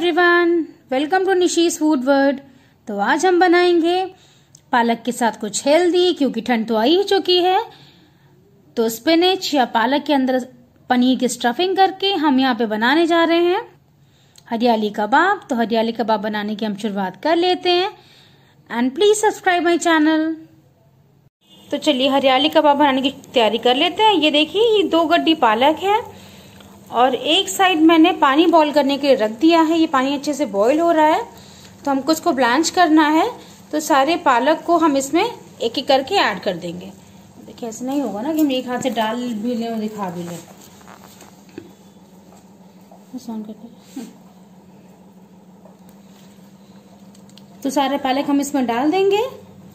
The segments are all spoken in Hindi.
Everyone, welcome to Nishi's food world. तो आज हम बनाएंगे पालक के साथ कुछ हेल्दी, क्योंकि ठंड तो आ ही चुकी है। तो स्पिनच या पालक के अंदर पनीर की स्टफिंग करके हम यहाँ पे बनाने जा रहे हैं हरियाली कबाब। तो हरियाली कबाब बनाने की हम शुरुआत कर लेते हैं and please subscribe my channel. तो चलिए हरियाली कबाब बनाने की तैयारी कर लेते हैं। ये देखिए, ये 2 गड्डी पालक है और एक साइड मैंने पानी बॉईल करने के लिए रख दिया है। ये पानी अच्छे से बॉईल हो रहा है, तो हमको इसको ब्लांच करना है। तो सारे पालक को हम इसमें एक एक करके ऐड कर देंगे। देखिए ऐसे नहीं होगा ना कि हम एक हाथ से डाल भी लें और दिखा भी लें। तो सारे पालक हम इसमें डाल देंगे।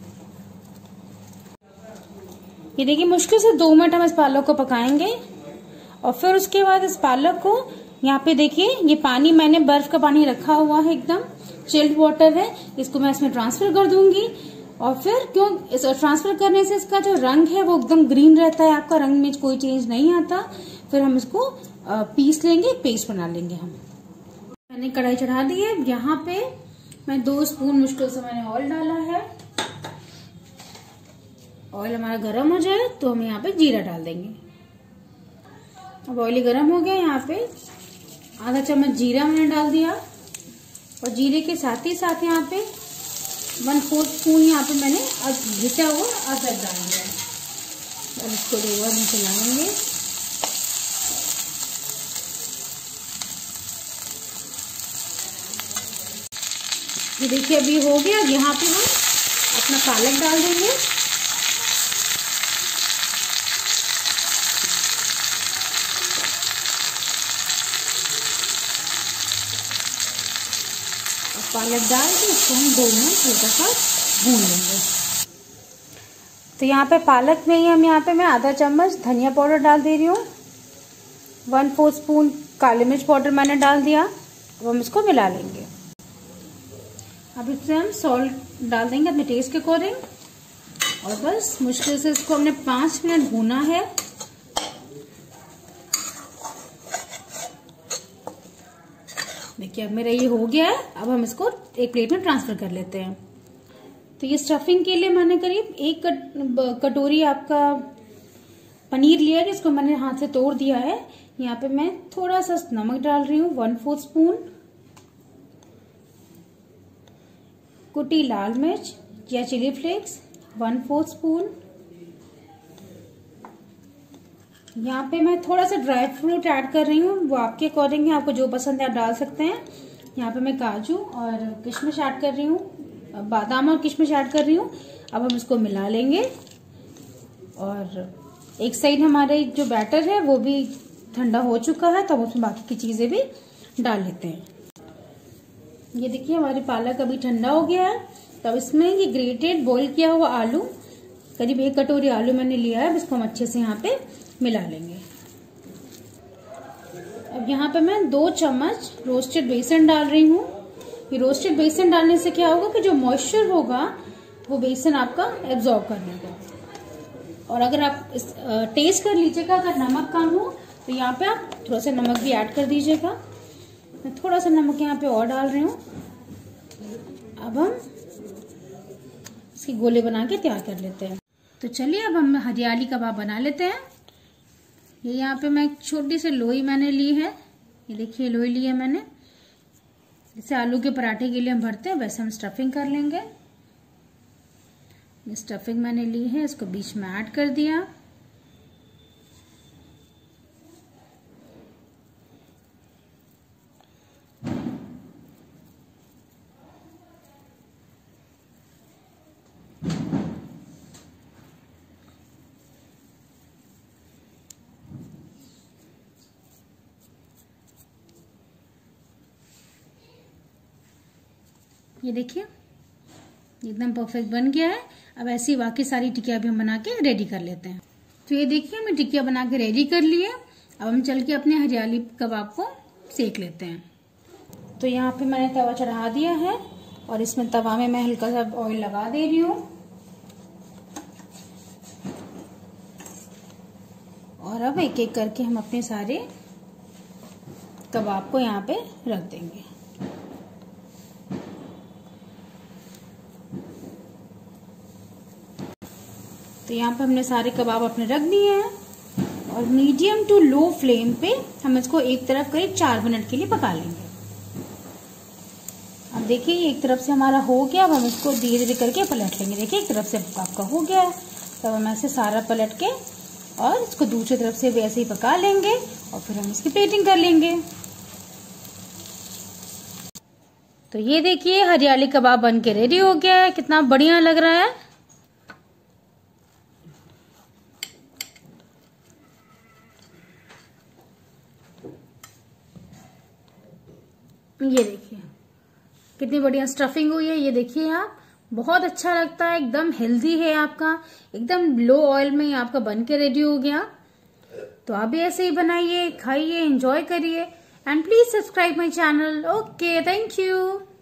ये देखिए, मुश्किल से 2 मिनट हम इस पालक को पकाएंगे और फिर उसके बाद इस पालक को यहाँ पे देखिए, ये पानी मैंने बर्फ का पानी रखा हुआ है, एकदम चिल्ड वाटर है। इसको मैं इसमें ट्रांसफर कर दूंगी और फिर क्यों इस ट्रांसफर करने से इसका जो रंग है वो एकदम ग्रीन रहता है, आपका रंग में कोई चेंज नहीं आता। फिर हम इसको पीस लेंगे, पेस्ट बना लेंगे हम। मैंने कढ़ाई चढ़ा दी है। यहाँ पे मैं 2 स्पून मुश्किल से मैंने ऑयल डाला है। ऑयल हमारा गर्म हो जाए तो हम यहाँ पे जीरा डाल देंगे। अब ऑयल गर्म हो गया, यहाँ पे आधा चम्मच जीरा मैंने डाल दिया और जीरे के साथ ही साथ यहाँ पे 1/4 स्पून यहाँ पे मैंने घिसा हुआ अदरक डाल दिया है। और इसको 2 बार चलाएंगे। ये देखिए अभी हो गया। यहाँ पे हम अपना पालक डाल देंगे। पालक डाल के इसको हम 2 मिनट हल्का सा भून लेंगे। तो यहाँ पे पालक में ही हम यहाँ पे मैं आधा चम्मच धनिया पाउडर डाल दे रही हूँ। 1/4 स्पून काली मिर्च पाउडर मैंने डाल दिया। अब हम इसको मिला लेंगे। अब इसमें हम सॉल्ट डाल देंगे अपने टेस्ट के अकॉर्डिंग और बस मुश्किल से इसको हमने 5 मिनट भूना है। देखिए अब मेरा ये हो गया है। अब हम इसको एक प्लेट में ट्रांसफर कर लेते हैं। तो ये स्टफिंग के लिए मैंने करीब 1 कटोरी आपका पनीर लिया है, जिसको मैंने हाथ से तोड़ दिया है। यहाँ पे मैं थोड़ा सा नमक डाल रही हूँ, 1/4 स्पून। कुटी लाल मिर्च या चिली फ्लेक्स 1/4 स्पून। यहाँ पे मैं थोड़ा सा ड्राई फ्रूट ऐड कर रही हूँ, वो आपके अकॉर्डिंग है, आपको जो पसंद है आप डाल सकते हैं। यहाँ पे मैं काजू और किशमिश ऐड कर रही हूँ, बादाम और किशमिश ऐड कर रही हूँ। अब हम इसको मिला लेंगे और एक साइड हमारे जो बैटर है वो भी ठंडा हो चुका है, तो हम उसमें बाकी की चीजें भी डाल लेते हैं। ये देखिए हमारी पालक अभी ठंडा हो गया है। तब इसमें ये ग्रेटेड बॉईल किया हुआ आलू, करीब 1 कटोरी आलू मैंने लिया है, इसको हम अच्छे से यहाँ पे मिला लेंगे। अब यहाँ पे मैं 2 चम्मच रोस्टेड बेसन डाल रही हूँ। ये रोस्टेड बेसन डालने से क्या होगा कि जो मॉइस्चर होगा वो बेसन आपका एब्जॉर्ब कर लेगा। और अगर आप टेस्ट कर लीजिएगा, अगर नमक कम हो तो यहाँ पे आप थोड़ा सा नमक भी ऐड कर दीजिएगा। मैं थोड़ा सा नमक यहाँ पे और डाल रही हूँ। अब हम इसके गोले बना के तैयार कर लेते हैं। तो चलिए अब हम हरियाली कबाब बना लेते हैं। ये यहाँ पे मैं एक छोटी सी लोई मैंने ली है। ये देखिए लोई ली है मैंने। जैसे आलू के पराठे के लिए हम भरते हैं वैसे हम स्टफिंग कर लेंगे। ये स्टफिंग मैंने ली है, इसको बीच में ऐड कर दिया। ये देखिए एकदम परफेक्ट बन गया है। अब ऐसी बाकी सारी टिकिया भी हम बना के रेडी कर लेते हैं। तो ये देखिए मैं टिकिया बना के रेडी कर लिए। अब हम चल के अपने हरियाली कबाब को सेक लेते हैं। तो यहाँ पे मैंने तवा चढ़ा दिया है और इसमें तवा में मैं हल्का सा ऑयल लगा दे रही हूँ। और अब एक एक करके हम अपने सारे कबाब को यहाँ पे रख देंगे। तो यहाँ पे हमने सारे कबाब अपने रख दिए हैं और मीडियम टू लो फ्लेम पे हम इसको एक तरफ करीब 4 मिनट के लिए पका लेंगे। अब देखिए एक तरफ से हमारा हो गया, अब हम इसको धीरे धीरे करके पलट लेंगे। देखिए एक तरफ से आपका हो गया है, तब हम ऐसे सारा पलट के और इसको दूसरी तरफ से भी ऐसे ही पका लेंगे और फिर हम इसकी प्लेटिंग कर लेंगे। तो ये देखिए हरियाली कबाब बन के रेडी हो गया है, कितना बढ़िया लग रहा है। ये देखिए कितनी बढ़िया स्टफिंग हुई है, ये देखिए आप, बहुत अच्छा लगता है, एकदम हेल्दी है आपका, एकदम लो ऑयल में आपका बन के रेडी हो गया। तो आप भी ऐसे ही बनाइए, खाइए, एंजॉय करिए and please subscribe my channel. Okay, thank you.